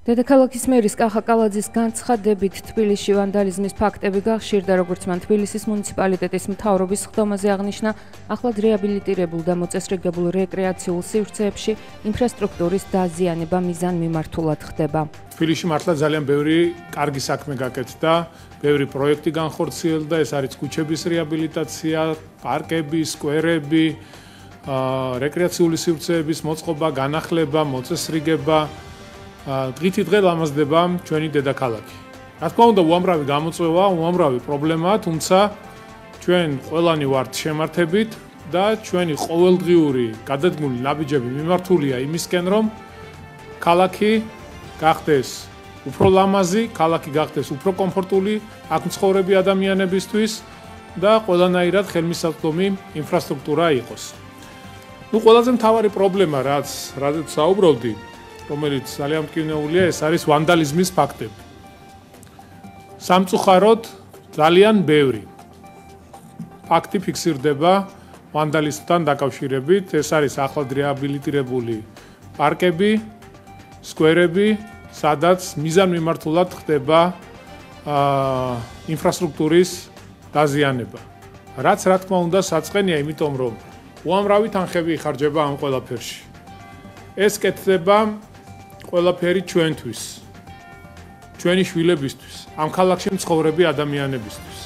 დედაქალაქის მერის კახა კალაძის განცხადებით თბილისში ვანდალიზმის ფაქტები გახშირდა, როგორც მან თბილისის მუნიციპალიტეტის მთავრობის ხდომაზე აღნიშნა, ახლად რეაბილიტირებულ და მოწესრიგებულ რეკრეაციულ სივრცეებში ინფრასტრუქტურის დაზიანება მიზანმიმართულად ხდება. თბილისში მართლა ძალიან ბევრი კარგი საქმე გაკეთდა, ბევრი პროექტი განხორციელდა, ეს არის ქუჩების რეაბილიტაცია, პარკები, სკვერები, რეკრეაციული სივრცეების მოწყობა, განახლება, მოწესრიგება. დღითი დღე ლამაზდება ჩვენი დედაქალაქი. რა თქმა უნდა, უამრავი გამოწვევა, უამრავი პრობლემაა, თუმცა ჩვენ ყველანი ვართ შემართებით და ჩვენი ყოველდღიური გადადგმული ნაბიჯები მიმართულია იმისკენ, რომ ქალაქი გახდეს უფრო ლამაზი, ქალაქი გახდეს უფრო კომფორტული, აქ მცხოვრები ადამიანებისთვის და ყველანაირად ხელმისაწვდომი ინფრასტრუქტურა იყოს. ყველაზე მთავარი პრობლემა, რადგან საუბრობდი, რომელიც ძალიან მტკივნეულია, ეს არის ვანდალიზმის ფაქტები. სამწუხაროდ ძალიან ბევრი ფაქტი ფიქსირდება ვანდალიზმთან დაკავშირებით. ეს არის ახლად რეაბილიტირებული პარკები, სკვერები, სადაც მიზანმიმართულად ხდება ინფრასტრუქტურის დაზიანება. რაც რა თქმა უნდა საწყენია, იმიტომ რომ უამრავი თანხები იხარჯება ამ ყველაფერში. ეს კეთდება ყველაფერი ჩვენთვის, ჩვენი შვილებისთვის, ამ ქალაქში მცხოვრები ადამიანებისთვის.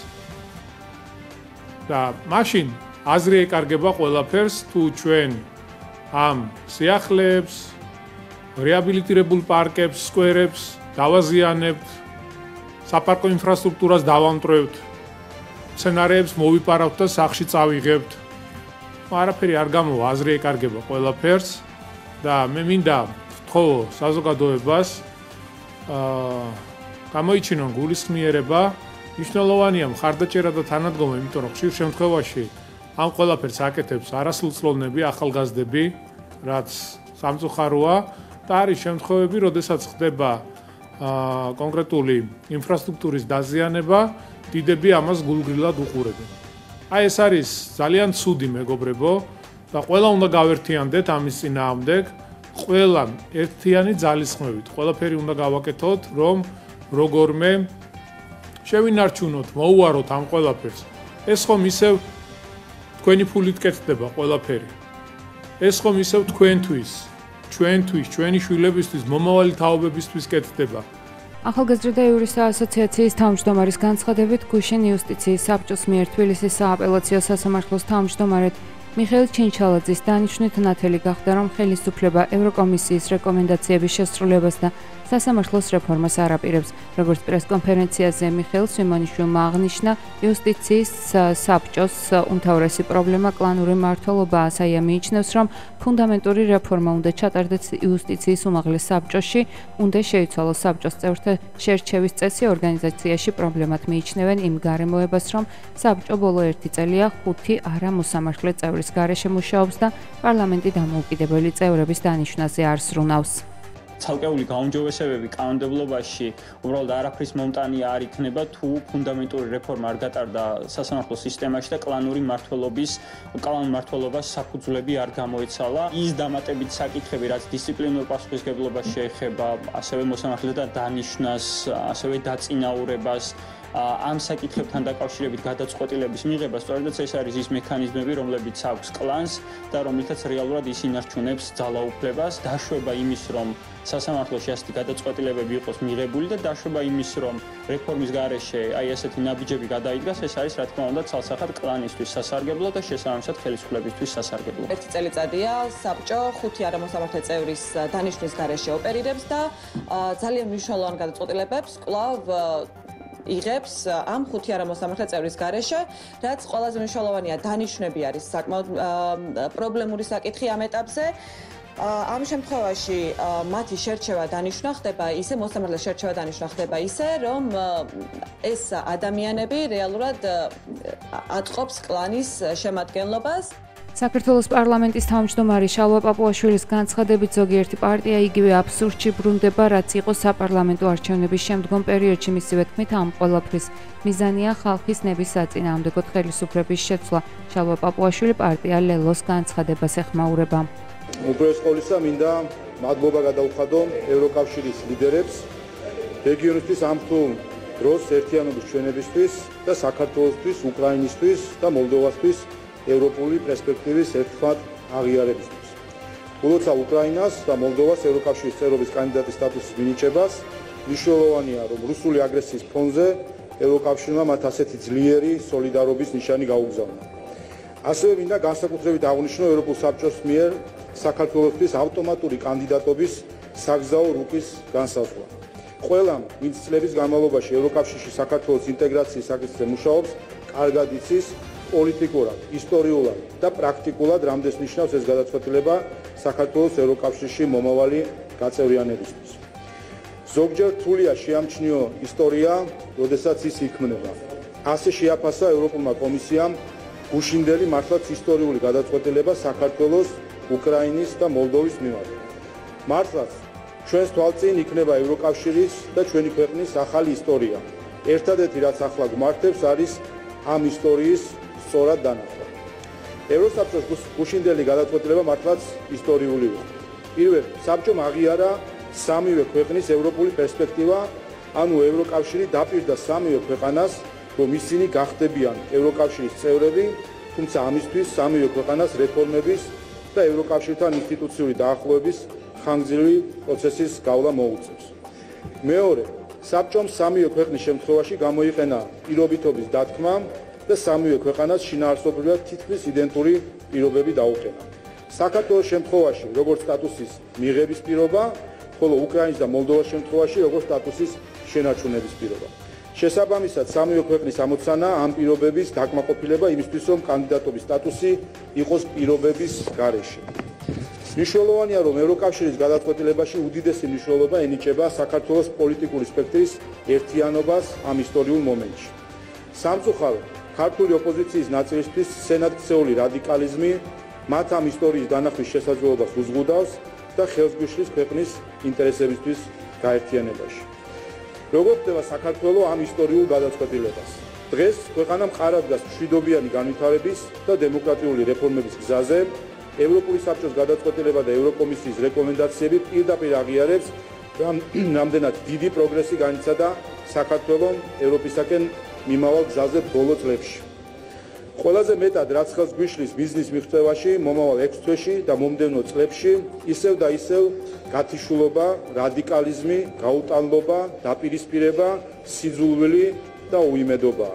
და მაშინ აზრი ეკარგება ყველაფერს, თუ ჩვენ ამ სიახლეებს, რეაბილიტირებულ პარკებს, სკვერებს დავაზიანებთ, საპარკო ინფრასტრუქტურას დავამტვრევთ, მცენარეებს მოვიპარავთ და სახლში წავიღებთ. არაფერი არ გამოვა, აზრი ეკარგება ყველაფერს და მე მინდა ხო, საზოგადოებას გამოიჩინონ გულისხმიერება, მნიშვნელოვანია მხარდაჭერა და თანადგომა, იმიტომ რომ ხშირ შემთხვევაში ამ ყველაფერს აკეთებს არასრულწლოვნები, ახალგაზრდები, რაც სამწუხაროა და არის შემთხვევები, როდესაც ხდება კონკრეტული ინფრასტრუქტურის დაზიანება, დიდები ამას გულგრილად უყურებენ. აი ეს არის ძალიან ცუდი მეგობრებო და ყველა უნდა გავერთიანდეთ ამის წინააღმდეგ. ყველა ერთიანი ძალისხმევით, ყველაფერი უნდა გავაკეთოთ, რომ როგორმე შევინარჩუნოთ, მოუაროთ ამ ყველაფერს. ეს ხომ ისევ თქვენი ფულით კეთდება ყველაფერი. ეს ხომ ისევ თქვენთვის, ჩვენთვის, ჩვენი შვილებისთვის, მომავალი თაობებისთვის კეთდება. ახალგაზრდა იურისტთა ასოციაციის თავმჯდომარის განცხადებით, გუშინ იუსტიციის საბჭოს მიერ თბილისის სააპელაციო სასამართლოს თავმჯდომარედ მიხეილ ჩინჩალაძის დანიშვნით ნათელი გახდა, რომ ხელისუფლება ევროკომისიის რეკომენდაციების შესრულებას და სასამართლოს რეფორმას არ აპირებს. როგორც პრესკონფერენციაზე მიხეილ სვიმონიშვილმა აღნიშნა, იუსტიციის საბჭოს უმთავრესი პრობლემა კლანური მმართველობაა, ასაია მიიჩნევს, რომ ფუნდამენტური რეფორმა უნდა ჩატარდეს იუსტიციის უმაღლეს საბჭოში, უნდა შეიცვალოს საბჭოს წევრთა შერჩევის წესი ორგანიზაციაში. პრობლემად მიიჩნევენ იმ გარემოებას, რომ საბჭო ბოლო 1 წელია 5 არამოსამართლე წევრის გარეშე მუშაობს და პარლამენტი დამოუკიდებელი წევრების დანიშვნაზე არ სრუნავს. ცალკეული გაუმჯობესებები კანონმდებლობაში უბრალოდ არაფრის მომტანი არ იქნება, თუ ფუნდამენტური რეფორმა არ გატარდა სასამართლო სისტემაში და კლანური მმართველობას საფუძვლები არ გამოეცალა. ის დამატებით საკითხები, რაც დისციპლინურ პასუხისმგებლობას შეეხება, ასევე მოსამართლეთა დანიშვნას, ასევე დაწინაურებას, ამ საკითხებთან დაკავშირებით გადაწყვეტილების მიღება, სწორედაც ეს არის ის მექანიზმები, რომლებიც აქვს კლანს და რომლითაც რეალურად ის ინარჩუნებს ძალაუფლებას, დაშვება იმის, რომ სასამართლოში ასეთი გადაწყვეტილებები იყოს მიღებული და დაშვება იმის, რომ რეფორმის გარეშე აი ესეთი ნაბიჯები გადაიდგას, ეს არის რა თქმა უნდა ცალსახად კლანისთვის სასარგებლო და შესაბამისად ხელისუფლებისთვის სასარგებლო. 1 წელიწადია საბჭო 5 არამოსამართლე წევრის დანიშვნის გარეშე ოპერირებს და ძალიან მნიშვნელოვან გადაწყვეტილებებს კვლავ იღებს ამ 5 არამოსამართლე წევრის გარეშე, რაც ყველაზე მნიშვნელოვანია, დანიშვნები არის საკმაოდ პრობლემური საკითხი ამ ეტაპზე. ამ შემთხვევაში მათი შერჩევა დანიშვნა ხდება ისე, მოსამართლეს შერჩევა დანიშვნა ხდება ისე, რომ ეს ადამიანები რეალურად აწყობს კლანის შემადგენლობას. საქართველოს პარლამენტის თავმჯდომარე შალვა პაპუაშვილის განცხადებით, ზოგიერთი პარტია იგივე აბსურდში ბრუნდება, რაც იყო საპარლამენტო არჩევნების შემდგომ პერიოდში. მისივე თქმით, ამ ყველაფრის მიზანია ხალხის ნების საწინააღმდეგოდ ხელისუფლების შეცვლა. შალვა პაპუაშვილი პარტია ლელოს განცხადებას ეხმაურება. უპირველეს ყოვლისა მინდა მადლობა გადავხადო ევროკავშირის ლიდერებს რეგიონისთვის ამ რთულ დროს ერთიანობის ჩვენებისთვის და საქართველოსთვის, უკრაინისთვის და მოლდოვასთვის ევროპული პერსპექტივის ერთხმად აღიარებისთვის. ულოცა უკრაინას და მოლდოვას ევროკავშირის წევრობის კანდიდატის სტატუსის მინიჭებას მნიშვნელოვანია, რომ რუსული აგრესიის ფონზე ევროკავშირმა მათ ასეთი ძლიერი სოლიდარობის ნიშანი გაუგზავნა. ასევე მინდა განსაკუთრებით აღვნიშნო ევროპულ საბჭოს მიერ საქართველოსთვის ავტომატური კანდიდატობის საგზაო რუკის განსაზღვრა. ყველამ, ვინც წლების განმავლობაში ევროკავშირში საქართველოს ინტეგრაციის საკითხზე მუშაობს, კარგად იცის პოლიტიკურად, ისტორიულად და პრაქტიკულად რამდენს ნიშნავს ეს გადაწყვეტილება საქართველოს ევროკავშირში მომავალი გაწევრიანებისთვის. ზოგჯერ რთულია შეამჩნიო ისტორია, როდესაც ის იქმნება. ასე შეაფასა ევროპულმა კომისიამ გუშინდელი მართლაც ისტორიული გადაწყვეტილება საქართველოს, უკრაინის და მოლდოვის მიმართ. მართლაც ჩვენს თვალწინ იქნება ევროკავშირის და ჩვენი ქვეყნის ახალი ისტორია. ერთადერთი რაც ახლა გვმართებს არის ამ ისტორიის სწორად დანახვა. ევროსაბჭოს გუშინდელი გადაწყვეტილება მართლაც ისტორიულია. პირველ საბჭომ აღიარა სამივე ქვეყნის ევროპული პერსპექტივა, ანუ ევროკავშირი დაპირდა სამივე ქვეყანას, რომ ისინი გახდებიან ევროკავშირის წევრები, თუმცა ამისთვის სამივე ქვეყანას რეფორმების და ევროკავშირთან ინსტიტუციური დაახლოების ხანგრძლივი პროცესის გავლა მოუწევს. მეორე, საბჭომ სამივე ქვეყნის შემთხვევაში გამოიყენა პირობითობის დათქმა და სამივე ქვეყანას შინაარსობრივად თითქმის იდენტური პირობები დაუყენა. საქართველოს შემთხვევაში როგორც სტატუსის მიღების პირობა, ხოლო უკრაინის და მოლდოვას შემთხვევაში როგორც სტატუსის შენარჩუნების პირობა. შესაბამისად, სამივე ქვეყნის ამოცანა ამ პირობების დაკმაყოფილება იმისთვის, რომ კანდიდატობის სტატუსი იყოს პირობების გარეშე. მნიშვნელოვანია, რომ ევროკავშირის გადაწყვეტილებაში უდიდესი მნიშვნელობა ენიჭება საქართველოს პოლიტიკური სპექტრის ერთიანობას ამ ისტორიულ მომენტში. სამწუხაროდ, ქართული ოპოზიციის ნაწილისთვის სენატქცეული რადიკალიზმი მათ ამ ისტორიის დანახვის შესაძლებლობას უზღუდავს და ხელს გვიშლის ქვეყნის ინტერესებისთვის გაერთიანებაში. როგორ ხდება საქართველოს ამ ისტორიულ გადაწყვეტილებას? დღეს ქვეყანა მყარად დგას მშვიდობიანი განვითარების და დემოკრატიული რეფორმების გზაზე. ევროპული საბჭოს გადაწყვეტილება და ევროკომისიის რეკომენდაციები პირდაპირ აღიარებს, რამდენად დიდი პროგრესი განიცადა საქართველოს ევროპისაკენ მიმავალ გზაზე ბოლო წლებში. ყველაზე მეტად რაც ხელს გვიშლის ბიზნის მიღწევაში მომავალ 6 თვეში და მომდევნო წლებში ისევ და ისევ გათიშულობა, რადიკალიზმი, გაუტანლობა, დაპირისპირება, სიძულვილი და უიმედობაა.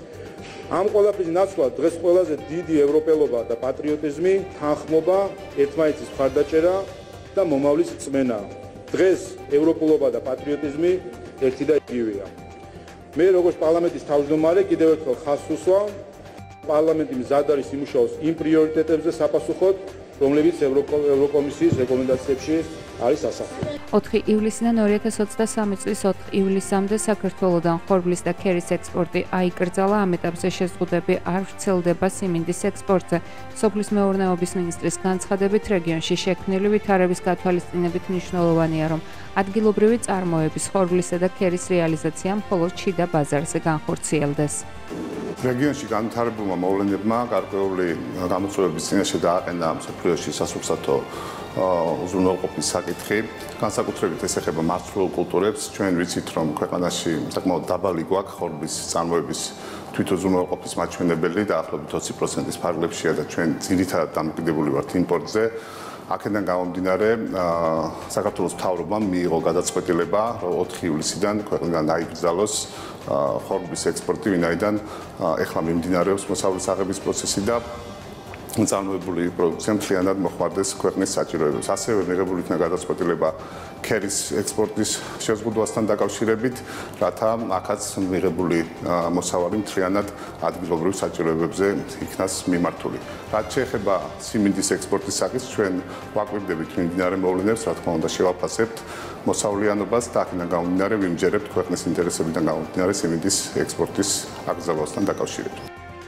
ამ ყველაფრის ნაცვლად დღეს ყველაზე დიდი ევროპელობა და პატრიოტიზმი, თანხმობა, ერთმანეთის მხარდაჭერა და მომავლის რწმენაა. დღეს ევროპულობა და პატრიოტიზმი ერთი და იგივეა. მე როგორც პარლამენტის თავმჯდომარე კიდევ ერთხელ ხაზს უსვამ, პარლამენტი მზად არის იმუშაოს იმ პრიორიტეტებზე საპასუხოდ, რომლებიც ევროკომისიის რეკომენდაციებში არის ასახული. 4 ივლისიდან 2023 წლის 4 ივლისამდე საქართველოდან ხორბლის და ქერის ექსპორტი აიკრძალა. ამ ეტაპზე შეზღუდვები არ ვრცელდება სიმინდის ექსპორტზე. სოფლის მეურნეობის მინისტრის განცხადებით, რეგიონში შექმნილი ვითარების გათვალისწინებით მნიშვნელოვანია, რომ ადგილობრივი წარმოების ხორბლისა და ქერის რეალიზაცია მხოლოდ შიდა ბაზარზე განხორციელდეს. რეგიონში განვითარებულმა მოვლენებმა გარკვეული გამოწვევების წინაშე დააყენა მსოფლიოში სასურსათო უზრუნველყოფის საკითხი. განსაკუთრებით ეს ეხება მარცვლეულ კულტურებს. ჩვენ ვიცით, რომ ქვეყანაში საკმაოდ დაბალი გვაქვს ხორბლის წარმოების თვითუზრუნველყოფის მაჩვენებელი და ახლობით 20%-ის ფარგლებშია და ჩვენ ძირითადად დამოკიდებული ვართ იმპორტზე. აქედან გამომდინარე, საქართველოს მთავრობამ მიიღო გადაწყვეტილება, რომ 4 ივლისიდან ქვეყნიდან აიკრძალოს ხორბლის ექსპორტი, ვინაიდან ეხლა მიმდინარეობს მოსავლის აღების პროცესი და წარმოებული პროდუქცია მთლიანად მოხმარდეს ქვეყნის საჭიროებებს. ასევე მიღებული იქნა გადაწყვეტილება ქერის ექსპორტის შეზღუდვასთან დაკავშირებით, რათა აქაც მიღებული მოსავალი მთლიანად ადგილობრივ საჭიროებებზე იქნას მიმართული. რაც შეეხება სიმინდის ექსპორტის საკითხს, ჩვენ ვაკვირდებით მიმდინარე მოვლენებს, რა თქმა უნდა, შევაფასებთ მოსავლიანობას და აქედან გამომდინარე ვიმჯერებთ ქვეყნის ინტერესებიდან გამომდინარე სიმინდის ექსპორტის აკრძალვასთან დაკავშირებით.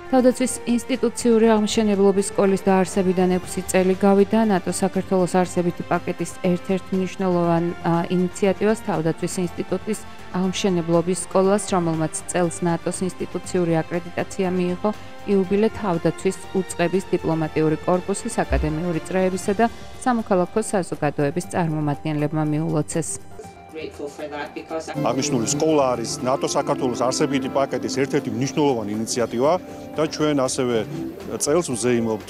თავდაცვის ინსტიტუციური აღმშენებლობის სკოლის დაარსებიდან 6 წელი გავიდა ნატოს საქართველოს არსებითი პაკეტის ერთ-ერთ მნიშვნელოვან ინიციატივას თავდაცვის ინსტიტუტის აღმშენებლობის სკოლას, რომელმაც წელს ნატოს ინსტიტუციური აკრედიტაცია მიიღო, იუბილე თავდაცვის უწყების დიპლომატიური კორპუსის აკადემიური წრეებისა და სამოქალაქო საზოგადოების წარმომადგენლებმა მიულოცეს. აღნიშნული სკოლა არის ნატოს საქართველოს არსებითი პაკეტის ერთ-ერთი მნიშვნელოვანი ინიციატივა და ჩვენ ასევე წელს ვზეიმობთ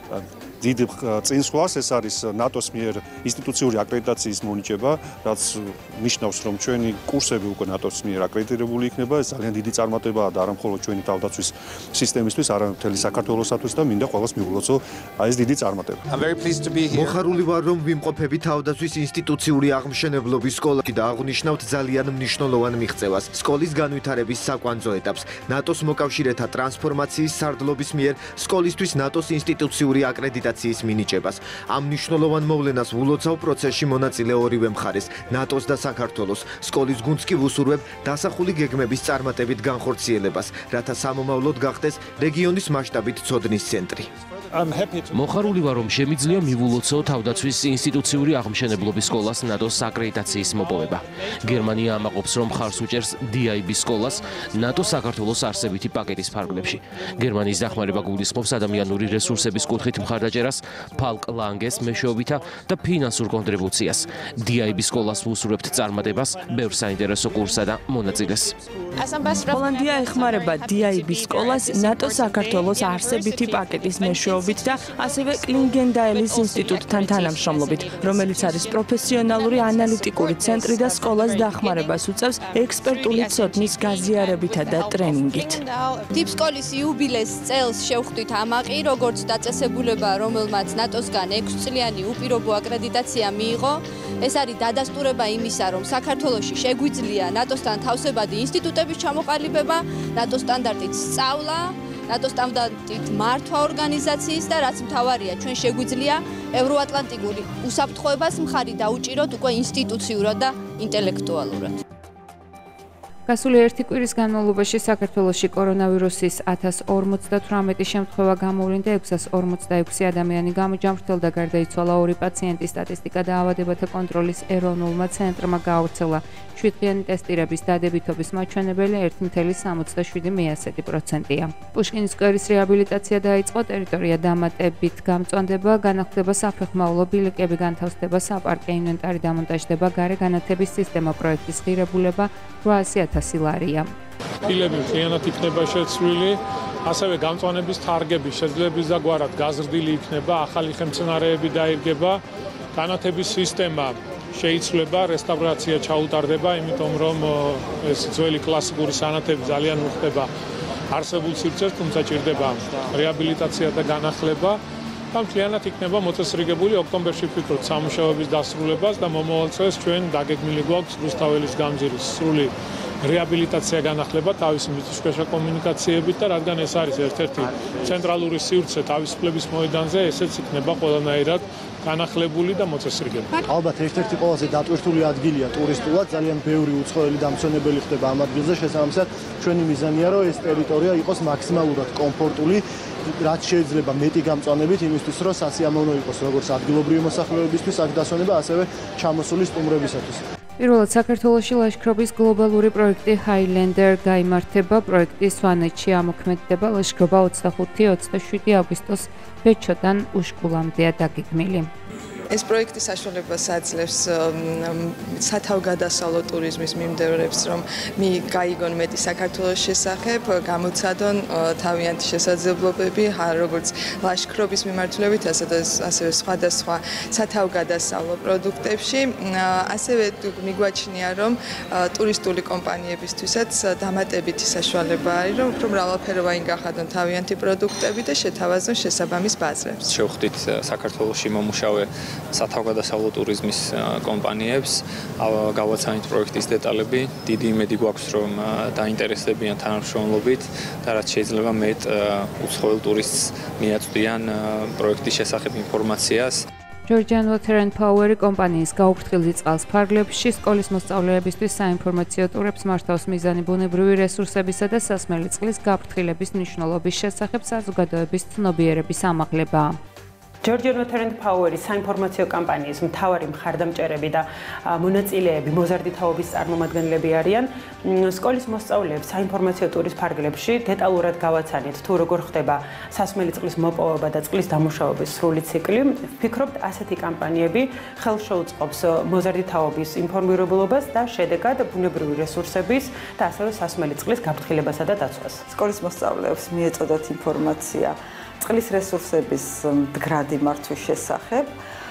დიდ წინსვლას, ეს არის ნატოს მიერ ინსტიტუციური აკრედიტაციის მონიჭება, რაც ნიშნავს, რომ ჩვენი კურსები უკვე ნატოს მიერ აკრედიტირებული იქნება. ეს ძალიან დიდი წარმატებაა და არა მხოლოდ ჩვენი თავდაცვის სისტემისთვის, არამედ მთელი საქართველოსათვის და მინდა ყველას მიულოცო ეს დიდი წარმატება. მოხარული ვარ, რომ ვიმყოფები თავდაცვის ინსტიტუციური აღმშენებლობის სკოლაში და აღვნიშნავთ ძალიან მნიშვნელოვან მიღწევას. სკოლის განვითარების საკვანძო ეტაპს, ნატოს მოკავშირეთა ტრანსფორმაციის სარდლობის მიერ სკოლისთვის ნატოს ინსტიტუციური აკრედიტაციის მინიჭებას. ამ მნიშვნელოვან მოვლენას ვულოცავ პროცესში მონაწილე ორივე მხარეს, ნატოს და საქართველოს. სკოლის გუნდს კი ვუსურვებ დასახული გეგმების წარმატებით განხორციელებას, რათა სამომავლოდ გახდეს რეგიონის მასშტაბით ცოდნის ცენტრი. მოხარული ვარ, რომ შემიძლია მივულოცო თავდაცვის ინსტიტუციური აღმშენებლობის სკოლას ნატოს აკრედიტაციის მოპოვება. გერმანია ამაყობს, რომ მხარს უჭერს DIB სკოლას ნატოს საქართველოს არსებითი პაკეტის ფარგლებში. გერმანიის დახმარება გულისხმობს ადამიანური რესურსების კუთხით მხარდაჭერას, Falk Langes მეშვეობითა და ფინანსურ კონტრიბუციას. DIB სკოლას ვუსურვებთ წარმატებას, ბევრ საინტერესო კურსსა და მონაწილეს. ჰოლანდია ეხმარება DIB სკოლას ნატოს საქართველოს არსებითი პაკეტის მეშვეობით და ასევე კლინგენდაელის ინსტიტუტთან თანამშრომლობით, რომელიც არის პროფესიონალური ანალიტიკური ცენტრი და სკოლას დახმარებას უწევს ექსპერტული ცოდნის გაზიარებითა და ტრენინგით. DIB სკოლის იუბილეს წელს შევხვდით ამაყი, როგორც დაწესებულება, რომელმაც ნატოსგან 6 წლიანი უპირობო აკრედიტაცია მიიღო. ეს არის დადასტურება იმისა, რომ საქართველოში შეგვიძლია ნატოსთან თავსებადი ინსტიტუტების ჩამოყალიბება, ნატოს სტანდარტით სწავლა, ნატოს სტანდარტით მართვა ორგანიზაციის და რაც მთავარია, ჩვენ შეგვიძლია ევროატლანტიკური უსაფრთხოებას მხარი დაუჭიროთ უკვე ინსტიტუციურად და ინტელექტუალურად. გასული ერთი კვირის განმავლობაში საქართველოში კორონავირუსის 1058 შემთხვევა გამოვლინდა, 646 ადამიანი გამოჯამრთელდა, გარდაიცვალა 2 პაციენტის სტატისტიკა დაავადებათა კონტროლის ეროვნულმა ცენტრმა გაავრცელა. 7-დღიანი ტესტირების დადებითობის მაჩვენებელი 1,67%-ია. პუშკინის სკვერის რეაბილიტაცია დაიწყო, ტერიტორია დამატებით გამწვანდება, განახლდება საფეხმავლო ბილიკები, განთავსდება საპარკე ინვენტარი, დამონტაჟდება გარე განათების სისტემა, პროექტის ღირებულება 800,000 ლარია. ფილები მთლიანად იქნება შეცვლილი, ასევე გამწვანების თარგები შეძლების და გვარად გაზრდილი იქნება, ახალი ხელმძღვანელოები დაირგება, განათების სისტემა შეიცვლება, რესტავრაცია ჩაუტარდება, იმიტომ რომ ეს ძველი კლასიკური სანათები ძალიან უხდება არსებულ სივრცეს, თუმცა ჭირდება რეაბილიტაცია და განახლება. და მთლიანად იქნება მოწესრიგებული ოქტომბერში ვფიქრობთ სამუშაოების დასრულებას და მომავალ წელს ჩვენ დაგეგმილი გვაქვს რუსთაველის გამზირის სრული რეაბილიტაცია განახლება თავისი მიწისქვეშა კომუნიკაციებით და რადგან ეს არის ერთ-ერთი ცენტრალური სივრცე თავისუფლების მოედანზე, ესეც იქნება ყველანაირად განახლებული და მოწესრიგებული. ალბათ ერთ-ერთი ყველაზე დატვირთული ადგილია ტურისტულად, ძალიან ბევრი უცხოელი დამცველებელი ხდება ამ ადგილზე, შესაბამისად ჩვენი მიზანია, რომ ეს ტერიტორია იყოს მაქსიმალურად კომფორტული, რაც შეიძლება მეტი გამწვანებით იმისთვის, რომ სასიამოვნო იყოს როგორც ადგილობრივი მოსახლეობისთვის აქ დასვენება, ასევე ჩამოსული სტუმრებისათვის. პირველად საქართველოში ლაშქრობის გლობალური პროექტი Highlander გაიმართება. პროექტი სვანეთში ამოქმედდება. ლაშქრობა 25-27 აგვისტოს ბეჩოდან უშკულამდეა დაგეგმილი. ეს პროექტი საშუალებას აძლევს სათავგადასავლო ტურიზმის მიმდევრებს, რომ გაიგონ მეტი საქართველოს შესახებ, გამოცადონ თავიანთი შესაძლებლობები, როგორც ლაშქრობის მიმართულებით, ასევე სხვადასხვა სათავგადასავლო პროდუქტებში. ასევე მიგვაჩნია, რომ ტურისტული კომპანიებისთვისაც დამატებითი საშუალება არის, რომ უფრო მრავალფეროვანი გახადონ თავიანთი პროდუქტები და შეთავაზონ შესაბამის ბაზრებს. შევხვდით საქართველოში მომუშავე სათავგადასავლო ტურიზმის კომპანიებს, გავაცანით პროექტის დეტალები, დიდი იმედი გვაქვს, რომ დაინტერესდებიან თანამშრომლობით და რაც შეიძლება მეტ უცხოელ ტურისტს მიაწვდიან პროექტის შესახებ ინფორმაციას. Georgian Water and Power კომპანიის გაუფრთხილ წყალს ფარგლებში სკოლის მოსწავლეებისთვის საინფორმაციო ტურებს მართავს მიზანი ბუნებრივი რესურსებისა და სასმელი წყლის გაფრთხილების მნიშვნელობის შესახებ საზოგადოების ცნობიერების ამაღლებაა. Georgian Water and Power-ის საინფორმაციო კამპანიის მთავარი მხარდამჭერები და მონაწილეები მოზარდი თაობის წარმომადგენლები არიან. სკოლის მოსწავლეებს საინფორმაციო ტურის ფარგლებში დეტალურად გავაცანით თუ როგორ ხდება სასმელი წყლის მოპოვება და წყლის დამუშავების სრული ციკლი. ვფიქრობთ, ასეთი კამპანიები ხელს შეუწყობს მოზარდი თაობის ინფორმირებულობას და შედეგად ბუნებრივი რესურსების და ასევე სასმელი წყლის გაფრთხილებასა და დაცვას. სკოლის მოსწავლეებს მიეწოდათ ინფორმაცია წყლის რესურსების მდგრადი მართვის შესახებ,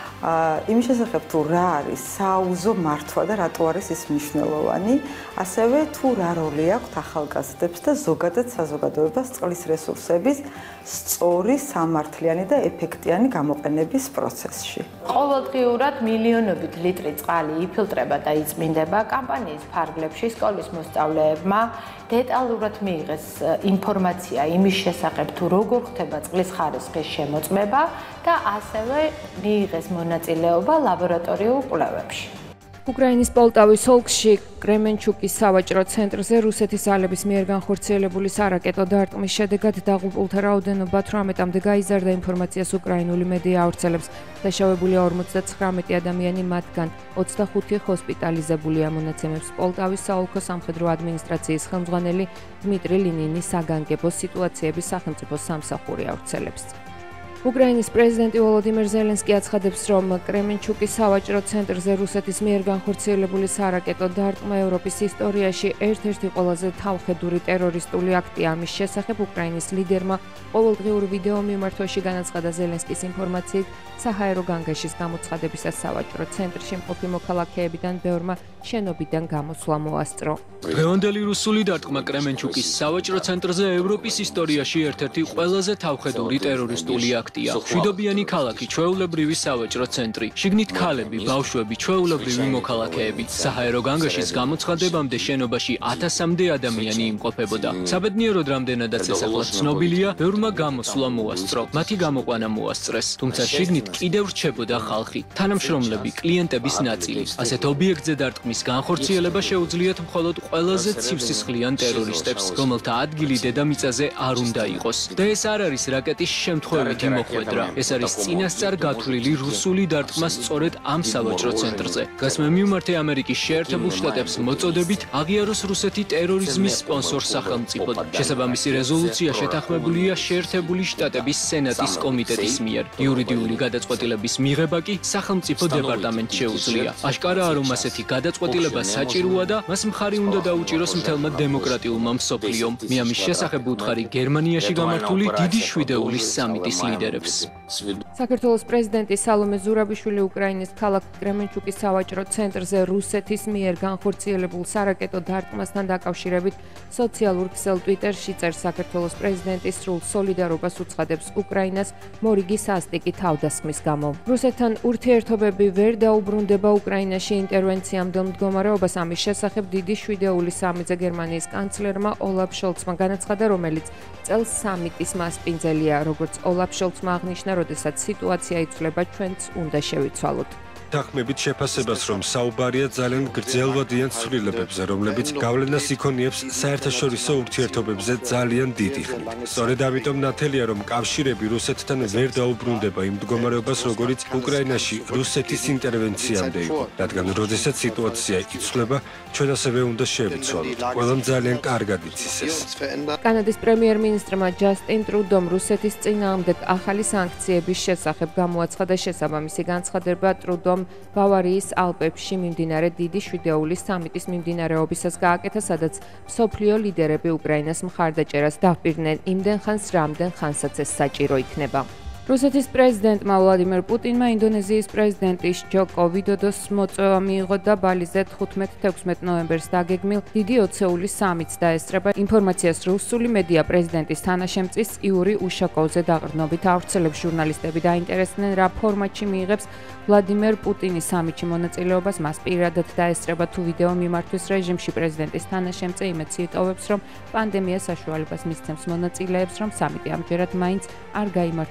იმის შესახებ თუ რა არის სააუზო მართვა და რატო არის ის მნიშვნელოვანი, ასევე თუ რა როლი აქვს ახალგაზრდებს და ზოგადად საზოგადოებას წყლის რესურსების სწორი, სამართლიანი და ეფექტიანი გამოყენების პროცესში. ყოველდღიურად მილიონობით ლიტრი წყალი იფილტრება და იწმინდება. კამპანიის ფარგლებში სკოლის მოსწავლეებმა დეტალურად მიიღეს ინფორმაცია იმის შესახებ თუ როგორ ხდება წყლის ხარისხის შემოწმება და ასევე მიიღეს მონაწილეობა ლაბორატორიულ კვლევებში. უკრაინის პოლტავის ოლქში კრემენჩუკის სავაჭრო ცენტრზე რუსეთის ძალების მიერ განხორციელებული სარაკეტო დარტყმის შედეგად დაღუპულთა რაოდენობა 18-მდე გაიზარდა ინფორმაციას უკრაინული მედია ავრცელებს. დაშავებულია 59 ადამიანი, მათგან 25 ჰოსპიტალიზებულია. მონაცემებს პოლტავის საოლქო სამხედრო ადმინისტრაციის ხელმძღვანელი დმიტრი ლინინი საგანგებო სიტუაციების სახელმწიფო სამსახური ავრცელებს. უკრაინის პრეზიდენტი ვოლოდიმირ ზელენსკი აცხადებს, რომ კრემენჩუკის სავაჭრო ცენტრზე რუსეთის მიერ განხორციელებული სარაკეტო დარტყმა ევროპის ისტორიაში ერთ-ერთი ყველაზე თავხედური ტერორისტული აქტია. ამის შესახებ უკრაინის ლიდერმა ყოველდღიურ ვიდეო მიმართვაში განაცხადა. ზელენსკის ინფორმაციით, საჰაერო განგაშის გამოცხადებისას სავაჭრო ცენტრში მყოფი მოქალაქეებიდან ბევრმა შენობიდან გამოსვლა მოასწრო. დღევანდელი რუსული დარტყმა კრემენჩუკის სავაჭრო ცენტრზე ევროპის ისტორიაში ერთ-ერთი ყველაზე თავხედური ტერორისტული აქტია. მშვიდობიანი ქალაქი, ჩვეულებრივი სავაჭრო ცენტრი, შიგნით ქალები, ბავშვები, ჩვეულებრივი მოქალაქეები. საჰაერო განგაშის გამოცხადებამდე შენობაში 1000-მდე ადამიანი იმყოფებოდა. საბედნიეროდ რამდენადაც ეს ახლა ცნობილია, ბევრმა გამოსვლა მოასწრო, მათი გამოყვანა მოასწრეს. თუმცა შიგნით კიდევ რჩებოდა ხალხი, თანამშრომლები, კლიენტების ნაწილი. ასეთ ობიექტზე დარტყმის განხორციელება შეუძლიათ მხოლოდ ყველაზე ცივსისხლიან ტერორისტებს, რომელთა ადგილი დედამიწაზე არ უნდა იყოს. და ეს არ არის რაკეტის შემთხვევითი მოხვედრა. ეს არის წინასწარ გათვლილი რუსული დარტყმა სწორედ ამ სავაჭრო ცენტრზე. გასმე მიმართე ამერიკის შეერთებულ შტატებს მოწოდებით აღიაროს რუსეთი ტერორიზმის სპონსორ სახელმწიფოდ. შესაბამისი რეზოლუცია შეთანხმებულია შეერთებული შტატების სენატის კომიტეტის მიერ. იურიდიული გადაწყვეტილების მიღება კი სახელმწიფო დეპარტამენტს შეუძლია. აშკარაა, რომ ასეთი გადაწყვეტილება საჭიროა და მას მხარი უნდა დაუჭიროს მთელმა დემოკრატიულმა მსოფლიომ. მე ამის შესახებ უთხარი გერმანიაში გამართული დიდი შვიდეულის სამიტის ლიდერებს. საქართველოს პრეზიდენტი სალომე ზურაბიშვილი უკრაინის ქალაქ კრემენჩუკის სავაჭრო ცენტრზე რუსეთის მიერ განხორციელებულ სარაკეტო დარტყმასთან დაკავშირებით სოციალურ ქსელ ტვიტერში წერს. საქართველოს პრეზიდენტი სრულ სოლიდარობას უცხადებს უკრაინას მორიგი სასტიკი თავდასხმის გამო. რუსეთთან ურთიერთობები ვერ დაუბრუნდება უკრაინაში ინტერვენციამდელ მდგომარეობას. ამის შესახებ დიდი შვიდეულის სამიტზე გერმანიის კანცლერმა ოლაფ შოლცმა განაცხადა, რომელიც წელს სამიტის მასპინძელია. როგორც ოლაფ შოლცმა აღნიშნა, როდესაც სიტუაცია იცვლება, ჩვენც უნდა შევიცვალოთ. თანხმებით შეფასებას, რომ საუბარია ძალიან გრძელვადიან ცვლილებებზე, რომლებიც გავლენას იქონიებს საერთაშორისო ურთიერთობებზე ძალიან დიდი ხნით. სწორედ ამიტომ ნათელია, რომ კავშირები რუსეთთან ვერ დაუბრუნდება იმ მდგომარეობას, როგორიც უკრაინაში რუსეთის ინტერვენციამდე იყო, რადგან როდესაც სიტუაცია იცვლება, ჩვენ ასევე უნდა შევიცვალოთ. ყველამ ძალიან კარგად იცის ეს. კანადის პრემიერ-მინისტრმა ჯასტინ ტრუდომ რუსეთის წინააღმდეგ ახალი სანქციების შესახებ გამოაცხადა. შესაბამისი განცხადება ტრუდომ ბავარიის ალპებში მიმდინარე დიდი შვიდეულის სამიტის მიმდინარეობისას გააკეთა, სადაც მსოფლიო ლიდერები უკრაინას მხარდაჭერას დაჰპირდნენ იმდენ ხანს, რამდენ ხანსაც ეს საჭირო იქნება. რუსეთის პრეზიდენტმა ვლადიმერ პუტინმა ინდონეზიის პრეზიდენტის ჯოკო ვიდოდოს მოწვევა მიიღო და ბალიზე 15-16 ნოემბერს დაგეგმილ დიდი ოცეულის სამიტს დაესწრება. ინფორმაციას რუსული მედია პრეზიდენტის თანაშემწის იური უშაკოვზე დაყრდნობით ავრცელებს. ჟურნალისტები დაინტერესდნენ, რა ფორმატში მიიღებს ვლადიმერ პუტინის სამიტში მონაწილეობას. მას პირადად დაესწრება თუ ვიდეო მიმართვის რეჟიმში. პრეზიდენტის თანაშემწე იმედს იტოვებს, რომ პანდემია საშუალებას მისცემს მონაწილეებს, რომ სამიტი ამჯერად მაინც არ გაიმართოს დისტანციაში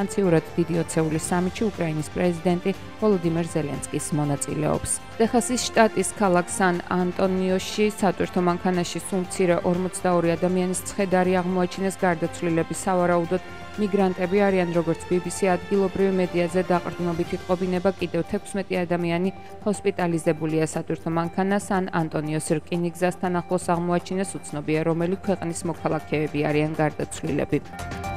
ინსტანციურად დიდი ოცეულის სამიტში უკრაინის პრეზიდენტი ვოლოდიმერ ზელენსკის მონაწილეობს. ტეხასის შტატის ქალაქ სან-ანტონიოში სატვირთო მანქანაში სულ მცირე 42 ადამიანის ცხედარი აღმოაჩინეს. გარდაცვლილების სავარაუდოდ მიგრანტები არიან, როგორც BBC ადგილობრივი მედიაზე დაყრდნობით იტყობინება, კიდევ 16 ადამიანი ჰოსპიტალიზებულია. სატვირთო მანქანა სან-ანტონიოს რკინიგზასთან ახლოს აღმოაჩინეს. უცნობია, რომელი ქვეყნის მოქალაქეები არიან გარდაცვლილები.